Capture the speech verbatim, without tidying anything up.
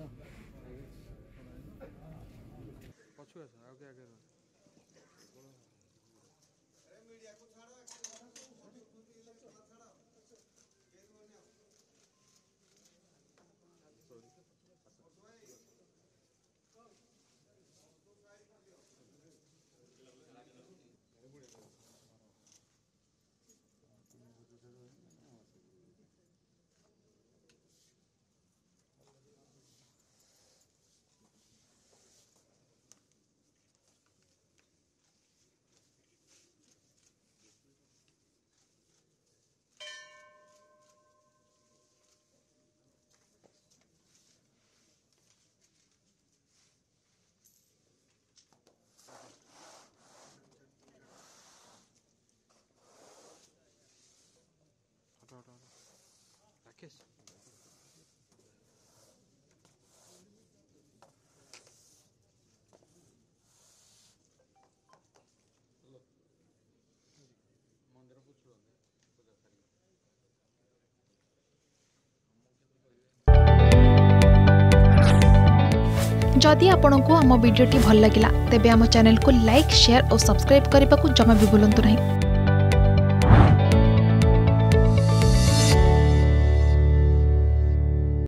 पछुआ से आगे आगे राकेश मंदिर पूछो जदि आपंक आम भिडी भल लगा तेब आम चैनल को लाइक शेयर और सब्सक्राइब करने को जमा भी भूलु नहीं।